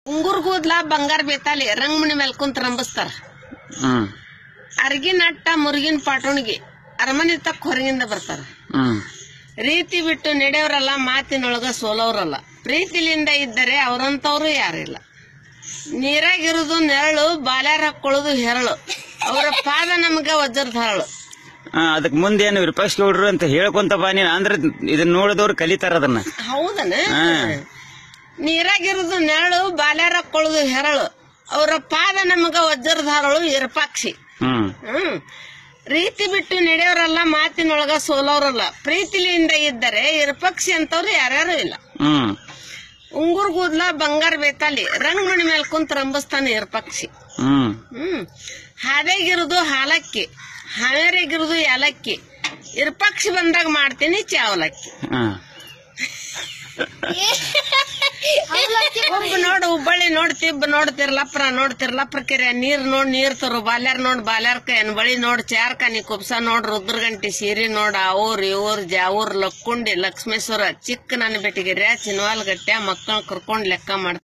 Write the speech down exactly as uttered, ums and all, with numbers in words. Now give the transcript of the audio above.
ಉಂಗುರ್ ಕೂದ್ಲ ಬಂಗಾರ ಬೇತಾಲಿ ರಂಗಮಣಿ ಮೇಲೆ ಕುಂತ ರಂಬಿಸ್ತಾರ. ಅರ್ಗಿ ನಟ್ಟ ಮುರುಗಿನ ಪಾಟೋಣಿಗೆ ಅರಮನೆ ತಕ್ಕ ಹೊರಗಿಂದ ಬರ್ತಾರ. ರೀತಿ ಬಿಟ್ಟು ನಡೆಯವ್ರಲ್ಲ, ಮಾತಿನೊಳಗ ಸೋಲವ್ರಲ್ಲ. ಪ್ರೀತಿಲಿಂದ ಇದ್ದರೆ ಅವರಂತವ್ರು ಯಾರಿಲ್ಲ. ನೀರಾಗಿರುದು ನೆರಳು, ಬಾಲ್ಯಾರ ಹಾಕೊಳ್ಳೋದು ಹೆರಳು. ಅವರ ಪಾದ ನಮ್ಗ ವಜ್ರದ ಹರಳು. ಅದಕ್ ಮುಂದೇನು ವಿರೂಪಾಕ್ಷ ಗೌಡ್ರು ಅಂತ ಹೇಳ್ಕೊಂತ ಬಾ ನೀನ್. ಅಂದ್ರೆ ಇದನ್ನ ನೋಡಿದವ್ರು ಕಲಿತಾರ ಅದನ್ನ. ಹೌದನ? ನೀರಾಗಿರುದು ನೆರಳು, ಬಾಲ್ಯಾರ ಹಾಕೊಳ್ಳೋದು ಹೆರಳು. ಅವರ ಪಾದ ನಮಗ ವಜ್ರದ ಹರಳು ವಿರೂಪಾಕ್ಷಿ. ಹ್ಮ್ ರೀತಿ ಬಿಟ್ಟು ನಡೆಯೋರಲ್ಲ, ಮಾತಿನೊಳಗ ಸೋಲವ್ರಲ್ಲ. ಪ್ರೀತಿಲಿಂದ ಇದ್ದರೆ ವಿರೂಪಾಕ್ಷಿ ಅಂತವ್ರು ಯಾರ್ಯಾರು ಇಲ್ಲ. ಉಂಗುರ್ ಕೂದ್ಲ ಬಂಗಾರ ಬೇತಾಲಿ ರಂಗಮಣಿ ಮೇಲೆ ಕುಂತ ರಂಬಿಸ್ತಾನ ವಿರೂಪಾಕ್ಷಿ. ಹ್ಮ್ ಹಾದೇಗಿರುದು ಹಾಲಕ್ಕಿ, ಹಾವೇರಿಗಿರುದು ಯಾಲಕ್ಕಿ. ವಿರೂಪಾಕ್ಷಿ ಬಂದಾಗ ಮಾಡ್ತೀನಿ ಚಾವಲಕ್ಕಿ. ಒಬ್ಬ ನೋಡು ಹುಬ್ಬಳ್ಳಿ ನೋಡ್, ತಿಬ್ಬ ನೋಡ್ತಿರ್, ಲಪ್ರ ನೋಡ್ತಿರ್, ಲಪ್ರ ಕೆರೆ ನೀರ್ ನೋಡ್ ನೀರ್ ತರು, ಬಾಲ್ಯಾರ್ ನೋಡ್ ಬಾಲ್ಯಾರ್ಕ, ಎನ್ ಬಳಿ ನೋಡ್ ಚಾರ್ಕ, ನೀ ಕುಬ್ಸ ನೋಡ್ ರುದ್ರಗಂಟಿ, ಸೀರಿ ನೋಡ್ ಅವ್ರ ಇವ್ರ ಜಾವೂರ್, ಲಕ್ಕುಂಡಿ, ಲಕ್ಷ್ಮೇಶ್ವರ, ಚಿಕ್ಕ ನನ್ನ ಬೆಟ್ಟಿಗೆರೆ, ಚಿನ್ವಾಲ್ ಗಟ್ಟ್ಯ ಮಕ್ಕಳ ಕರ್ಕೊಂಡ್ ಲೆಕ್ಕ ಮಾಡ್ತಾರೆ.